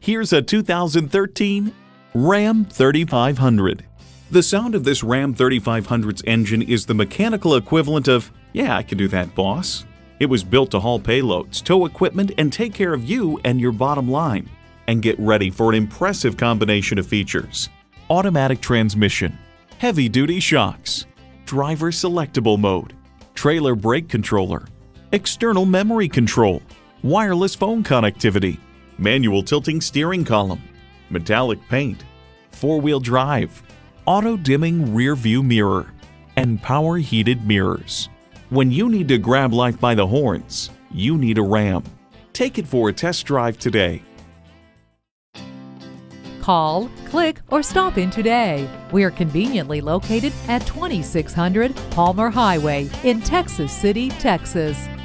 Here's a 2013 Ram 3500. The sound of this Ram 3500's engine is the mechanical equivalent of, "Yeah, I can do that, boss." It was built to haul payloads, tow equipment, and take care of you and your bottom line. And get ready for an impressive combination of features: automatic transmission, heavy-duty shocks, driver selectable mode, trailer brake controller, external memory control, wireless phone connectivity, manual tilting steering column, metallic paint, four-wheel drive, auto-dimming rear-view mirror, and power heated mirrors. When you need to grab life by the horns, you need a Ram. Take it for a test drive today. Call, click, or stop in today. We are conveniently located at 2600 Palmer Highway in Texas City, Texas.